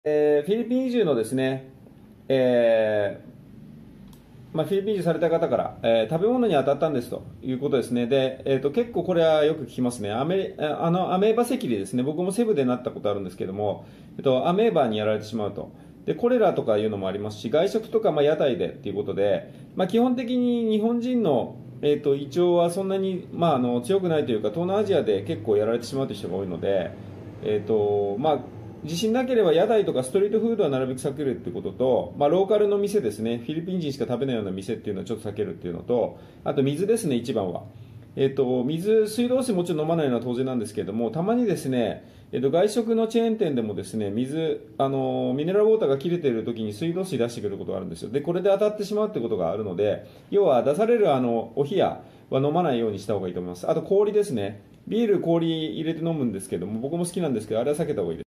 フィリピン移住のですね、えフィリピン移住された方から、食べ物に当たったんですということですね。で、結構これはよく聞きますね。アメーバ赤痢ですね。僕もセブでなったことあるんですけども、アメーバにやられてしまうと。で、コレラとかいうのもありますし、外食とか、屋台でっていうことで、基本的に日本人の、胃腸はそんなに、強くないというか、東南アジアで結構やられてしまうという人が多いので、自信なければ屋台とかストリートフードはなるべく避けるっていうことと、ローカルの店ですね、フィリピン人しか食べないような店っていうのはちょっと避けるっていうのと、あと水ですね、一番は。水道水もちろん飲まないのは当然なんですけれども、たまにですね、外食のチェーン店でもですね、ミネラルウォーターが切れている時に水道水出してくることがあるんですよ。で、これで当たってしまうってことがあるので、要は出されるお冷やは飲まないようにした方がいいと思います。あと氷ですね。ビール氷入れて飲むんですけども、僕も好きなんですけど、あれは避けた方がいいです。